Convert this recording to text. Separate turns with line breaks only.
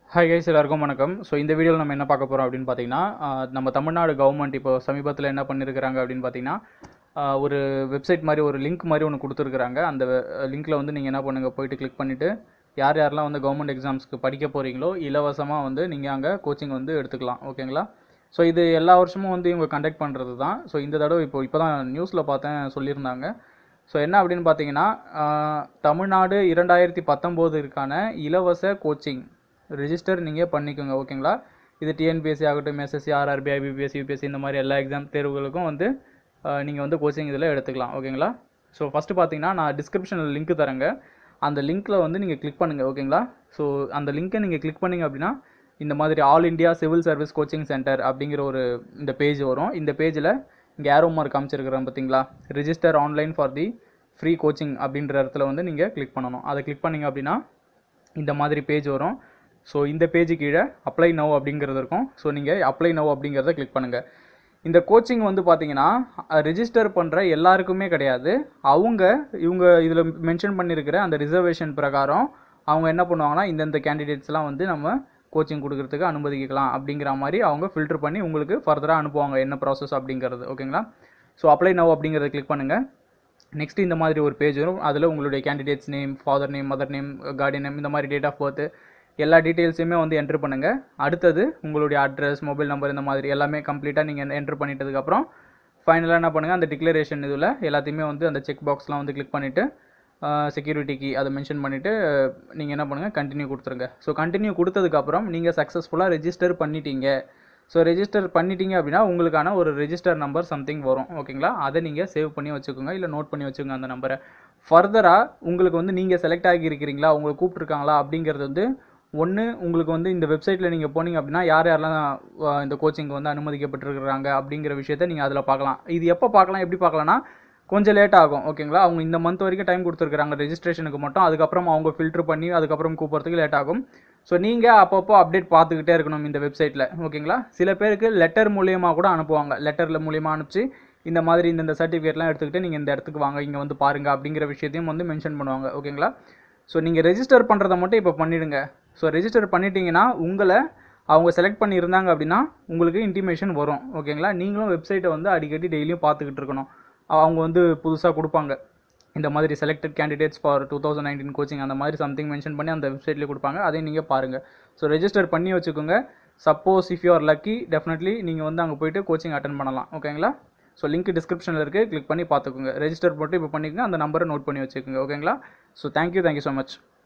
Hi guys, எல்லாருக்கும் வணக்கம். So இந்த வீடியோவில் நம்ம என்ன பார்க்க போகிறோம் அப்படின்னு பார்த்தீங்கன்னா, நம்ம தமிழ்நாடு கவர்மெண்ட் இப்போ சமீபத்தில் என்ன பண்ணியிருக்கிறாங்க அப்படின்னு பார்த்தீங்கன்னா, ஒரு வெப்சைட் மாதிரி ஒரு லிங்க் மாதிரி ஒன்று கொடுத்துருக்குறாங்க. அந்த லிங்க்கில் வந்து நீங்கள் என்ன பண்ணுங்கள், போயிட்டு கிளிக் பண்ணிவிட்டு யார் யாரெல்லாம் வந்து கவர்மெண்ட் எக்ஸாம்ஸ்க்கு படிக்க போகிறீங்களோ இலவசமாக வந்து நீங்கள் அங்கே கோச்சிங் வந்து எடுத்துக்கலாம். ஓகேங்களா? ஸோ இது எல்லா வருஷமும் வந்து இவங்க கண்டக்ட் பண்ணுறது தான். ஸோ இந்த தடவை இப்போ தான் நியூஸில் பார்த்தேன், சொல்லியிருந்தாங்க. ஸோ என்ன அப்படின்னு பார்த்தீங்கன்னா, தமிழ்நாடு 2019 இலவச கோச்சிங் ரெஜிஸ்டர் நீங்கள் பண்ணிக்கோங்க. ஓகேங்களா? இது டிஎன்பிஎஸ்சி ஆகட்டும், எஸ்எஸ்சி, ஆர்ஆர்பி, ஐபிபிஎஸ், யூபிஎஸ்சி இந்த மாதிரி எல்லா எக்ஸாம் தேர்வுகளுக்கும் வந்து நீங்கள் வந்து கோச்சிங் இதில் எடுத்துக்கலாம். ஓகேங்களா? ஸோ ஃபஸ்ட்டு பார்த்தீங்கன்னா, நான் டிஸ்கிரிப்ஷனில் லிங்க் தரேங்க. அந்த லிங்க்கில் வந்து நீங்கள் கிளிக் பண்ணுங்கள். ஓகேங்களா? ஸோ அந்த லிங்க்கை நீங்கள் கிளிக் பண்ணிங்க அப்படின்னா இந்த மாதிரி all India civil service coaching centre அப்படிங்கிற இந்த பேஜ் வரும். இந்த பேஜில் இங்கே ஏரோ மார்க் காமிச்சிருக்கிறேன் பார்த்தீங்களா, register online for the free coaching அப்படின்ற இடத்துல வந்து நீங்கள் கிளிக் பண்ணணும். அதை கிளிக் பண்ணிங்க அப்படின்னா இந்த மாதிரி பேஜ் வரும். ஸோ இந்த பேஜு கீழே அப்ளை நவ் அப்படிங்கிறது இருக்கும். ஸோ நீங்கள் அப்ளை நவ் அப்படிங்கிறத கிளிக் பண்ணுங்கள். இந்த கோச்சிங் வந்து பார்த்தீங்கன்னா ரெஜிஸ்டர் பண்ணுற எல்லாருக்குமே கிடையாது. இவங்க இதில் மென்ஷன் பண்ணியிருக்கிற அந்த ரிசர்வேஷன் பிரகாரம் அவங்க என்ன பண்ணுவாங்கன்னா, இந்தந்த கேண்டிடேட்ஸ்லாம் வந்து நம்ம கோச்சிங் கொடுக்கறதுக்கு அனுமதிக்கலாம் அப்படிங்கிற மாதிரி அவங்க ஃபில்டர் பண்ணி உங்களுக்கு ஃபர்தராக அனுப்புவாங்க, என்ன ப்ராசஸ் அப்படிங்கிறது. ஓகேங்களா? ஸோ அப்ளை நவ் அப்படிங்கிறத கிளிக் பண்ணுங்கள். நெக்ஸ்ட் இந்த மாதிரி ஒரு பேஜ் வரும். அதில் உங்களுடைய candidates name, father name, mother name, guardian name, இந்த மாதிரி டேட் ஆஃப் பர்த் எல்லா டீட்டெயில்ஸுமே வந்து என்ட்ரு பண்ணுங்கள். அடுத்தது உங்களுடைய அட்ரஸ், மொபைல் நம்பர் இந்த மாதிரி எல்லாமே கம்ப்ளீட்டாக நீங்கள் என்ட்ரு பண்ணிட்டதுக்கப்புறம் ஃபைனலாக என்ன பண்ணுங்கள், அந்த டிக்ளரேஷன் இதில் எல்லாத்தையுமே வந்து அந்த செக் பாக்ஸ்லாம் வந்து கிளிக் பண்ணிவிட்டு செக்யூரிட்டி கீ அதை மென்ஷன் பண்ணிவிட்டு நீங்கள் என்ன பண்ணுங்கள், கண்டினியூ கொடுத்துருங்க. ஸோ கண்டினியூ கொடுத்ததுக்கப்புறம் நீங்கள் சக்ஸஸ்ஃபுல்லாக ரெஜிஸ்டர் பண்ணிட்டீங்க. ஸோ ரெஜிஸ்டர் பண்ணிட்டீங்க அப்படின்னா உங்களுக்கான ஒரு ரெஜிஸ்டர் நம்பர் சம்திங் வரும். ஓகேங்களா? அதை நீங்கள் சேவ் பண்ணி வச்சுக்கோங்க, இல்லை நோட் பண்ணி வச்சுக்கோங்க அந்த நம்பரை. ஃபர்தராக உங்களுக்கு வந்து நீங்கள் செலக்ட் ஆகியிருக்கிறீங்களா, உங்களை கூப்பிட்ருக்காங்களா அப்படிங்கிறது வந்து ஒன்று உங்களுக்கு வந்து இந்த வெப்சைட்டில் நீங்கள் போனீங்க அப்படின்னா யாரெல்லாம் இந்த கோச்சிங் வந்து அனுமதிக்கப்பட்டிருக்கிறாங்க அப்படிங்கிற விஷயத்த நீங்கள் அதில் பார்க்கலாம். இது எப்போ பார்க்கலாம், எப்படி பார்க்கலாம்னா கொஞ்சம் லேட் ஆகும். ஓகேங்களா? அவங்க இந்த மந்த் வரைக்கும் டைம் கொடுத்துருக்குறாங்க ரெஜிஸ்ட்ரேஷனுக்கு மட்டும். அதுக்கப்புறம் அவங்க ஃபில்டர் பண்ணி அதுக்கப்புறம் கூப்பிட்றதுக்கு லேட் ஆகும். ஸோ நீங்கள் அப்பப்போ அப்டேட் பார்த்துக்கிட்டே இருக்கணும் இந்த வெப்சைட்டில். ஓகேங்களா? சில பேருக்கு லெட்டர் மூலியமாக கூட அனுப்புவாங்க. லெட்டரில் மூலியமாக அனுப்பிச்சு இந்த மாதிரி இந்த சர்டிஃபிகேட்லாம் எடுத்துக்கிட்டு நீங்கள் இந்த இடத்துக்கு வாங்க, இங்கே வந்து பாருங்கள் அப்படிங்கிற விஷயத்தையும் வந்து மென்ஷன் பண்ணுவாங்க. ஓகேங்களா? ஸோ நீங்கள் ரெஜிஸ்டர் பண்ணுறதை மட்டும் இப்போ பண்ணிவிடுங்க. ஸோ ரெஜிஸ்டர் பண்ணிட்டீங்கன்னா உங்களை அவங்க செலக்ட் பண்ணியிருந்தாங்க அப்படின்னா உங்களுக்கு இன்டிமேஷன் வரும். ஓகேங்களா? நீங்களும் வெப்சைட்டை வந்து அடிக்கடி டெய்லியும் பார்த்துக்கிட்டு இருக்கணும். அவங்க வந்து புதுசாக கொடுப்பாங்க, இந்த மாதிரி செலக்டட் கேண்டிடேட்ஸ் ஃபார் 2019 கோச்சிங் அந்த மாதிரி சம்திங் மென்ஷன் பண்ணி அந்த வெப்சைட்லேயே கொடுப்பாங்க. அதையும் நீங்கள் பாருங்கள். ஸோ ரெஜிஸ்டர் பண்ணி வச்சுக்கோங்க. Suppose if you are lucky definitely நீங்கள் வந்து அங்கே போய்ட்டு கோச்சிங் அட்டன் பண்ணலாம். ஓகேங்களா? ஸோ லிங்க் டிஸ்கிரிப்ஷனில் இருக்குது, கிளிக் பண்ணி பார்த்துக்கோங்க. ரெஜிஸ்டர் போட்டு இப்போ பண்ணிக்கோங்க, அந்த நம்பரை நோட் பண்ணி வச்சுக்கோங்க. ஓகேங்களா? So thank you so much.